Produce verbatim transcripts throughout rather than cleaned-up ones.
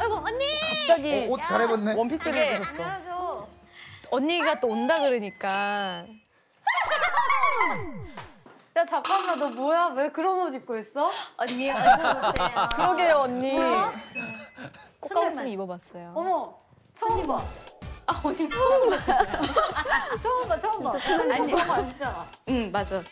아이고 언니. 갑자기 어, 옷 갈아입었네. 원피스를 입으셨어. 언니가 또 온다 그러니까. 야 잠깐만 너 뭐야? 왜 그런 옷 입고 있어? 언니 어서 오세요. 그러게요 언니. 꽃가루 좀 입어봤어요. 어머 처음 봐. 아 언니 처음 봐. 처음 봐 처음 봐. 아니. 처음 아시잖아. 응 맞아.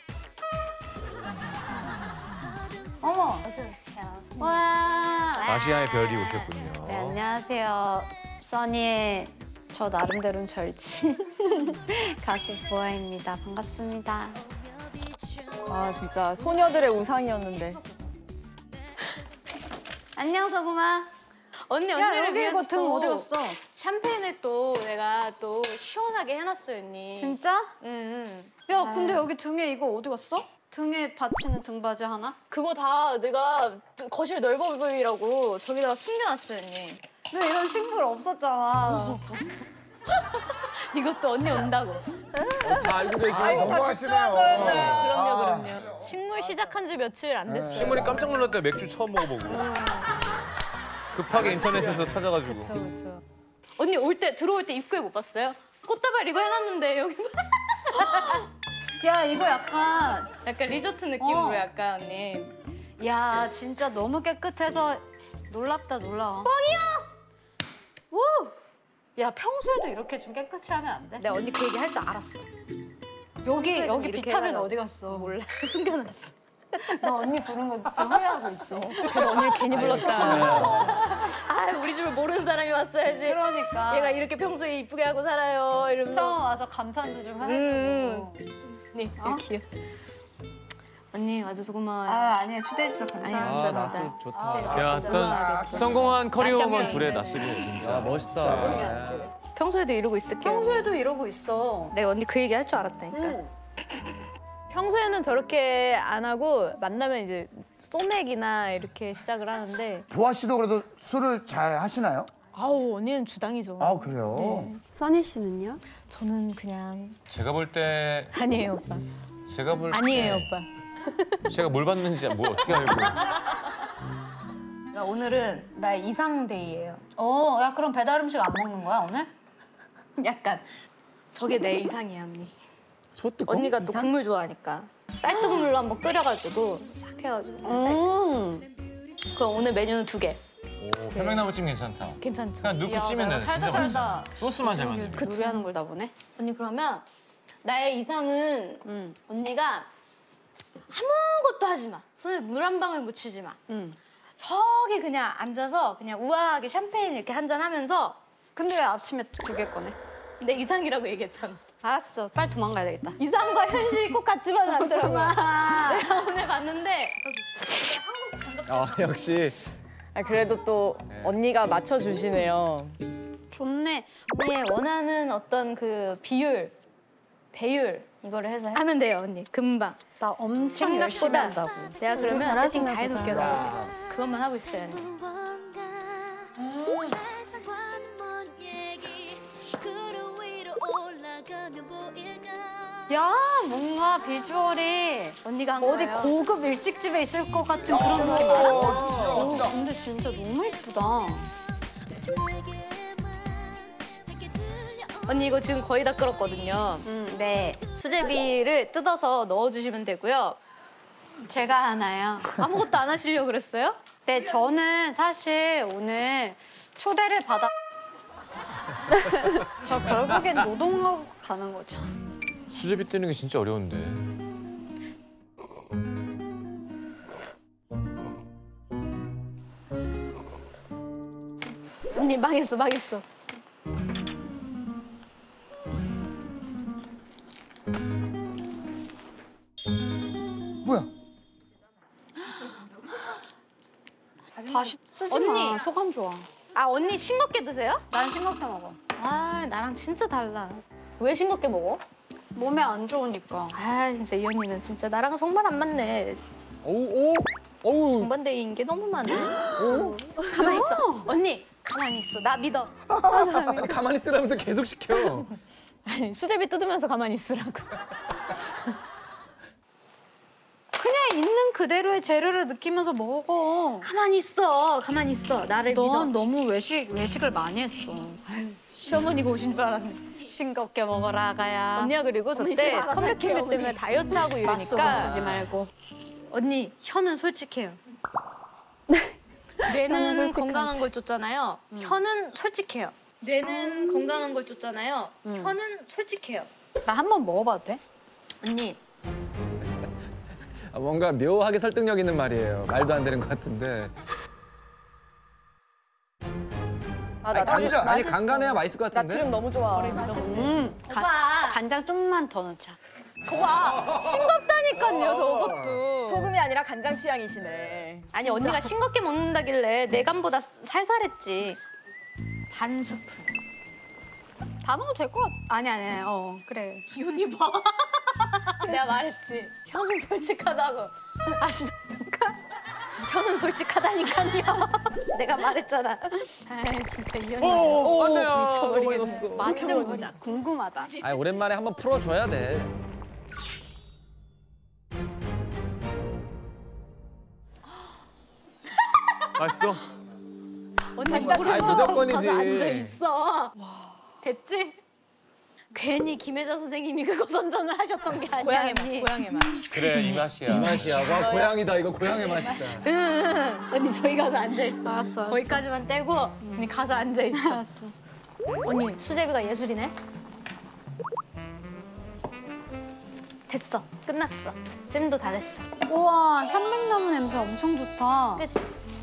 어머. 어서 오세요. 와. 아시아의 별이 오셨군요. 네 안녕하세요. 써니의 저 나름대로는 절친 가수 보아입니다. 반갑습니다. 아 진짜 소녀들의 우상이었는데. 안녕 서구마. 언니 야, 언니를 여기 위해서 이거 등 또 어디 갔어? 샴페인을 또 내가 또 시원하게 해놨어요 언니. 진짜? 응. 야 근데 여기 등에 이거 어디 갔어? 등에 받치는 등받이 하나? 그거 다 내가 거실 넓어 보이라고 저기다가 숨겨놨어요 언니. 왜 이런 식물 없었잖아. 이것도 언니 온다고. 다 알고 계시네요. 너무 하시네요. 그럼요 그럼요. 식물 시작한 지 며칠 안 됐어요. 식물이 깜짝 놀랐다. 맥주 처음 먹어보고. 급하게 인터넷에서 찾아가지고. 그렇죠 그렇죠. 언니 올 때 들어올 때 입구에 못 봤어요? 꽃다발 이거 해놨는데 여기 야 이거 약간 약간 리조트 느낌으로 어. 약간 언니. 야 진짜 너무 깨끗해서 놀랍다 놀라워. 오! 야 평소에도 이렇게 좀 깨끗이 하면 안 돼? 내가 언니 그 얘기 할 줄 알았어. 여기 평소에 좀 여기 이렇게 비타민 해달라고. 어디 갔어? 몰라 숨겨놨어. 나 언니 부른 거 지금 후회하고 있지. 제가 언니를 괜히 불렀다. 아 우리 집을 모르는 사람이 왔어야지. 그러니까 얘가 이렇게 평소에 이쁘게 하고 살아요 이러면서. 처음 와서 감탄도 좀 해주고. 음. 네, 어? 귀여워. 언니 와줘서 고마워요. 아 아니야 초대해 주셔서 감사합니다. 아, 나스 좋다. 야, 어떤 성공한 커리어만 둘의 나스리네 진짜. 아, 멋있다. 평소에도 이러고 있을게요. 평소에도 이러고 있어. 내가 언니 그 얘기 할 줄 알았다니까. 응. 평소에는 저렇게 안 하고 만나면 이제 소맥이나 이렇게 시작을 하는데 보아 씨도 그래도 술을 잘 하시나요? 아우 언니는 주당이죠. 아 그래요? 써니 씨는요? 저는 그냥 제가 볼 때 아니에요 오빠. 제가 볼 때 아니에요 오빠. 제가 뭘 봤는지 뭐 어떻게 알고. 오늘은 나의 이상 데이예요. 어, 야 그럼 배달 음식 안 먹는 거야 오늘? 약간 저게 내 이상이야 언니. 소뚜껑? 언니가 또 국물 좋아하니까 쌀뜨물로 한번 끓여가지고 싹 해가지고. 음. 그럼 오늘 메뉴는 두 개. 오, 편백나무찜 괜찮다. 괜찮죠? 그냥 넣고 야, 찌면 내가 돼. 살다 진짜 살다 맛있어. 소스만 잘 만들면. 그 요리하는 걸 다 보네. 언니 그러면 나의 이상은 응. 언니가 아무것도 하지 마. 손에 물 한 방울 묻히지 마. 응. 저기 그냥 앉아서 그냥 우아하게 샴페인 이렇게 한잔 하면서 근데 왜 아침에 두 개 꺼내? 내 이상이라고 얘기했잖아. 알았어, 빨리 도망가야 되겠다. 이상과 현실이 꼭 같지만은 않더라고요. 아, 내가 오늘 봤는데 아, 역시. 아, 그래도 또 언니가 맞춰주시네요. 좋네. 언니의 원하는 어떤 그 비율, 배율 이거를 해서 하면 돼요 언니. 금방. 나 엄청 열심히 생각보다 한다고. 내가 그러면 세팅 다 잘하시나 해놓을게요. 보다. 그것만 하고 있어요 언니. 야, 뭔가 비주얼이 언니가 한 어디 거예요. 고급 일식집에 있을 것 같은 그런 거. 어, 진짜. 근데 진짜 너무 예쁘다. 언니 이거 지금 거의 다 끓었거든요. 음, 네. 수제비를 뜯어서 넣어주시면 되고요. 제가 하나요? 아무것도 안 하시려고 그랬어요? 네, 저는 사실 오늘 초대를 받아. 저 결국엔 노동하고 가는 거죠. 수제비 뜨는 게 진짜 어려운데. 언니 망했어 망했어. 뭐야? 다시 쓰지 언니. 마. 소감 좋아. 아 언니 싱겁게 드세요? 난 싱겁게 먹어. 아 나랑 진짜 달라. 왜 싱겁게 먹어? 몸에 안 좋으니까. 아 진짜 이 언니는 진짜 나랑 정말 안 맞네. 오, 오, 오우. 정반대인 게 너무 많아. 가만히 있어. 언니 가만히 있어. 나 믿어. 아니, 가만히 있으라면서 계속 시켜. 아니 수제비 뜯으면서 가만히 있으라고. 그냥 있는 있는 그대로의 재료를 느끼면서 먹어. 가만히 있어. 가만히 있어. 나를 믿어. 넌 너무 외식 외식을 많이 했어. 아유, 시어머니가 오신 줄 알았네. 싱겁게 먹어라, 아가야. 언니가 그리고 어머니 저때 지금 알아서 컴백했을 할게요, 때문에 어머니. 다이어트하고 맞소금 이러니까 쓰지 말고. 언니, 혀는 솔직해요. 뇌는 솔직하지. 건강한 걸 쫓잖아요. 혀는 솔직해요. 뇌는 건강한 걸 쫓잖아요. 혀는 솔직해요. 나 한 번 먹어봐도 돼? 언니, 아, 뭔가 묘하게 설득력 있는 말이에요. 말도 안 되는 것 같은데. 아, 나 아니, 간장. 아니 간간해야 맛있을 것 나 같은데. 드름 너무 좋아. 음, 간, 오빠. 간장 좀만 더 넣자. 거봐 싱겁다니까요 저것도. 소금이 아니라 간장 취향이시네. 아니, 언니가 싱겁게 먹는다길래 내 간보다 살살했지. 반 스푼. 다 넣어도 될 것 같아. 아니, 아니, 아니, 어, 그래. 기운이 봐. 내가 말했지. 혀는 솔직하다고. 아시니까? 혀는 솔직하다니까요. 내가 말했잖아. 아, 진짜 이 언니. 오, 안 돼요. 미쳐버리겠네. 맛 좀 보자. 궁금하다. 아 오랜만에 한번 풀어줘야 돼. 맛있어? 언니 아, 모르는 무조건이지. 가서 앉아 있어. 됐지? 괜히 김혜자 선생님이 그거 선전을 하셨던 게 아니야. 고향의 언니. 맛, 고향의 맛. 그래 이 맛이야. 이 맛이야. 와 고향이다 이거 고향의 맛이다. 언니 저기 가서 앉아 있어. 알았어, 알았어. 거기까지만 떼고 언니 가서 앉아 있어. 알았어. 언니 수제비가 예술이네. 됐어. 끝났어. 찜도 다 됐어. 우와, 현미나무 냄새 엄청 좋다. 그치?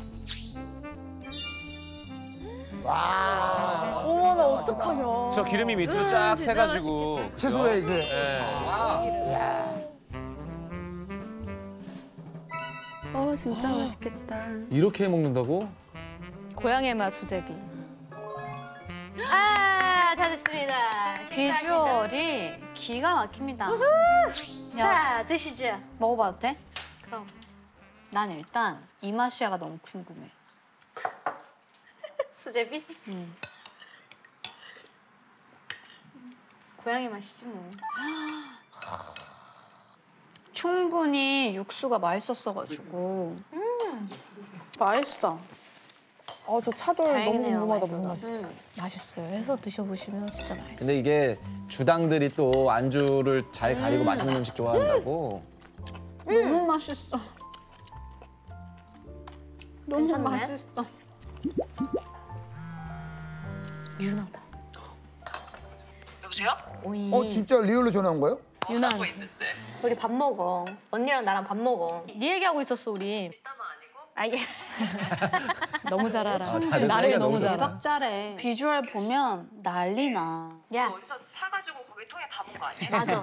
와. 어머나 어떡하냐. 저 기름이 밑으로 쫙 새가지고. 채소에 이제. 예. 어 진짜 맛있겠다. 이렇게 해 먹는다고? 고향의 맛 수제비. 아, 다 됐습니다. 식사하시죠. 비주얼이 기가 막힙니다. 자, 드시죠. 먹어봐도 돼? 그럼. 난 일단 이마시아가 너무 궁금해. 수제비? 고향의 맛이지 뭐. 충분히 육수가 맛있었어가지고. 음, 맛있어. 아, 저 차돌 다행이네요, 너무 맛있어서. 궁금하다. 음, 맛있어요. 해서 드셔보시면 진짜 맛있어요. 근데 이게 주당들이 또 안주를 잘 가리고 맛있는 음식 좋아한다고. 너무 맛있어. 너무 괜찮네? 맛있어. 유나다. 여보세요? 오이. 어 진짜 리얼로 전화 온 거예요? 유나. 하고 있는데. 우리 밥 먹어. 언니랑 나랑 밥 먹어. 네 얘기하고 있었어 우리. 땀은 아니고? 아 이게 너무 잘 알아. 아, 다른 나를 사이가 너무 너무 잘 알아. 대박 잘해. 비주얼 보면 난리 나. 야 어디서 사가지고 거기 통에 담은 거 아니에요? 맞아.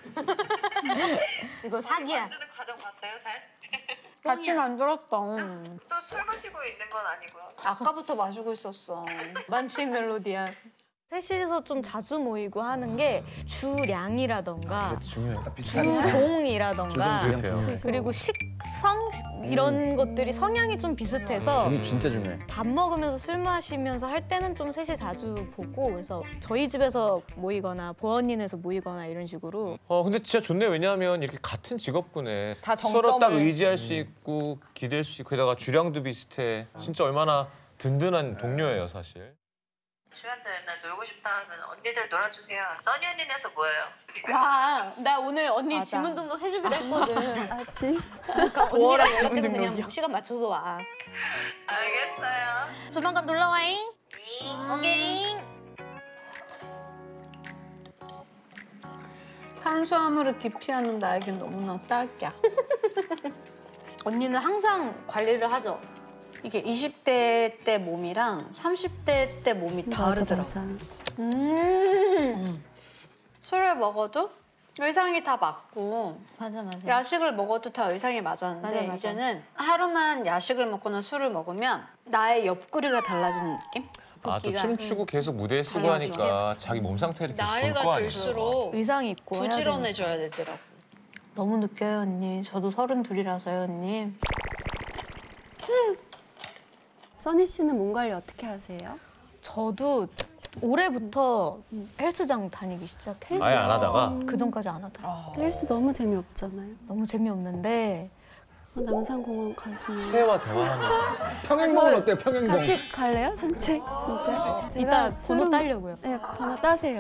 이거 사기야. 만드는 과정 봤어요, 잘? 같이 만들었다. 또 술 마시고 있는 건 아니고요. 아까부터 마시고 있었어. 만취 멜로디야. 셋이서 좀 자주 모이고 하는 게 주량이라던가 그렇지 중요해. 주종이라던가 주종 비슷해요. 그리고 식성 이런 것들이 성향이 좀 비슷해서 중이 진짜 중요해. 밥 먹으면서 술 마시면서 할 때는 좀 셋이 자주 보고 그래서 저희 집에서 모이거나 보언니네에서 모이거나 이런 식으로 어 근데 진짜 좋네요. 왜냐하면 이렇게 같은 직업군에 다 서로 딱 정점을- 의지할 수 있고 기댈 수 있고 게다가 주량도 비슷해. 진짜 얼마나 든든한 동료예요 사실. 시간 되는 날 놀고 싶다 하면 언니들 놀아주세요. 써니 언니네서 뭐예요? 와, 나 오늘 언니 맞아. 지문 등록 해주기로 했거든. 아지. 그러니까 언니랑 연락해서 그냥 시간 맞춰서 와. 알겠어요. 조만간 놀러 와잉. 오케이. 탄수화물을 기피하는 나에겐 너무나 딱이야. 언니는 항상 관리를 하죠. 이게 이십 대 때 몸이랑 삼십 대 때 몸이 맞아 다르더라고. 맞아. 음. 술을 먹어도 의상이 다 맞고 맞아 맞아. 야식을 먹어도 다 의상이 맞았는데 맞아, 맞아. 이제는 하루만 야식을 먹거나 술을 먹으면 나의 옆구리가 달라지는 느낌? 아 또 붓기가. 춤추고 계속 무대에 쓰고 당연하죠. 하니까 자기 몸 상태를 계속 볼 거 나이가 아니에요. 들수록 의상이 있고 해야 부지런해져야 되더라고. 되니까. 너무 느껴요 언니. 저도 서른 둘이라서요 언니. 써니 씨는 몸 관리 어떻게 하세요? 저도 올해부터 헬스장 다니기 시작했어요. 아예 안 하다가 그 전까지 안 하더라고요. 헬스 너무 재미없잖아요. 너무 재미없는데 어, 남산공원 가시면 새와 대화하면서. 평행봉은 어때요? 평행봉. 같이 갈래요? 산책 진짜? 이따 술은- 번호 따려고요. 네, 번호 따세요.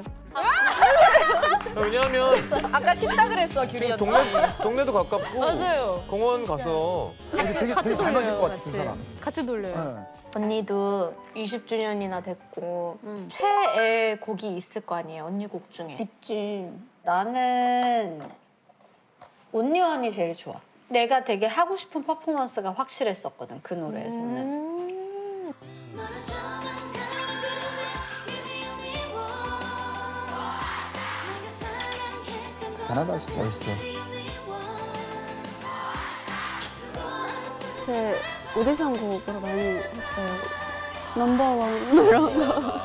왜냐하면 아까 쉽다 그랬어, 규리 지금 언니. 동네 동네도 가깝고 맞아요. 공원 가서 근데 되게, 되게 잘 맞을 것 같아, 두 사람. 같이 돌려요. 네. 언니도 이십 주년이나 됐고 최애 곡이 있을 거 아니에요, 언니 곡 중에. 있지. 나는 온유한이 제일 좋아. 내가 되게 하고 싶은 퍼포먼스가 확실했었거든, 그 노래에서는. 음. 대단하다, 진짜. 멋있어. 제 오디션 곡으로 많이 했어요. 넘버원 이런 거.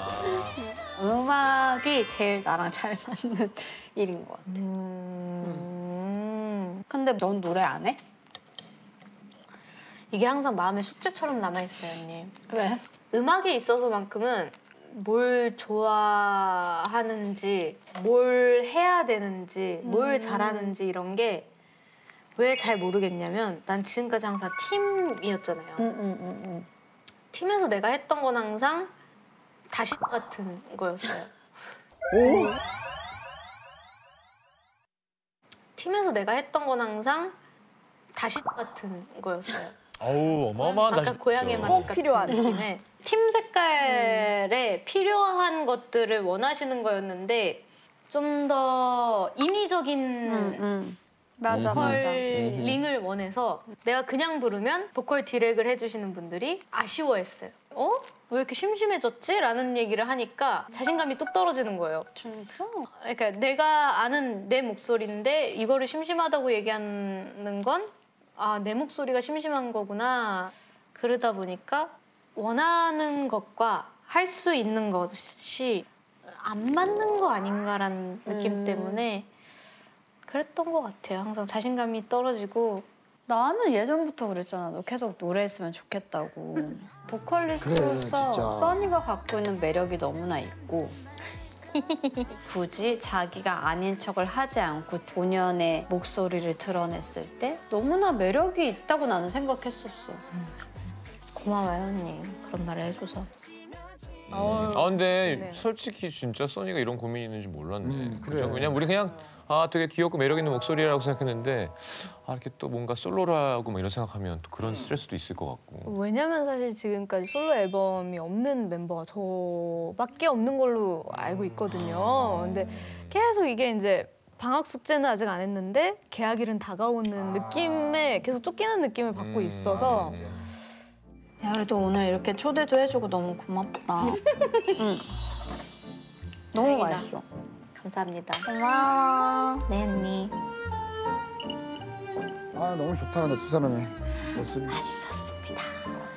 음악이 제일 나랑 잘 맞는 일인 것 같아. 음. 근데 넌 노래 안 해? 이게 항상 마음에 숙제처럼 남아있어요, 언니. 왜? 음악에 있어서만큼은 뭘 좋아하는지, 뭘 해야 되는지, 뭘 잘하는지 이런 게 왜 잘 모르겠냐면 난 지금까지 항상 팀이었잖아요. 응, 응, 응, 응. 팀에서 내가 했던 건 항상 다시 같은 거였어요. 팀에서 내가 했던 건 항상 다시 같은 거였어요. 어우 어마어마한 아까 다시 고향의 맛 꼭 같은 필요한. 느낌의 팀 색깔에 필요한 것들을 원하시는 거였는데 좀 더 인위적인 응. 맞아, 보컬 맞아. 링을 원해서 내가 그냥 부르면 보컬 디렉을 해주시는 분들이 아쉬워했어요. 어? 왜 이렇게 심심해졌지? 라는 얘기를 하니까 자신감이 뚝 떨어지는 거예요. 진짜? 그러니까 내가 아는 내 목소리인데 이거를 심심하다고 얘기하는 건 아, 내 목소리가 심심한 거구나. 그러다 보니까 원하는 것과 할 수 있는 것이 안 맞는 거 아닌가라는 느낌 음. 때문에 그랬던 것 같아요. 항상 자신감이 떨어지고. 나는 예전부터 그랬잖아. 너 계속 노래했으면 좋겠다고. 보컬리스트로서 그래, 진짜. 써니가 갖고 있는 매력이 너무나 있고 굳이 자기가 아닌 척을 하지 않고 본연의 목소리를 드러냈을 때 너무나 매력이 있다고 나는 생각했었어. 고마워요, 언니. 그런 말을 해줘서. 아 근데 네. 솔직히 진짜 써니가 이런 고민이 있는지 몰랐네. 음, 그죠? 그래. 왜냐면 우리 그냥 아 되게 귀엽고 매력 있는 목소리라고 생각했는데 아 이렇게 또 뭔가 솔로라고 뭐 이런 생각하면 또 그런 스트레스도 있을 것 같고. 왜냐면 사실 지금까지 솔로 앨범이 없는 멤버가 저밖에 없는 걸로 알고 있거든요. 근데 계속 이게 이제 방학 숙제는 아직 안 했는데 계약일은 다가오는 느낌에 계속 쫓기는 느낌을 받고 음, 있어서 맞아. 야, 그래도 오늘 이렇게 초대도 해주고 너무 고맙다. 응. 너무 다행이다. 맛있어. 감사합니다. 고마워. 네, 언니. 아, 너무 좋다, 근데 두 사람의 모습이. 맛있었습니다.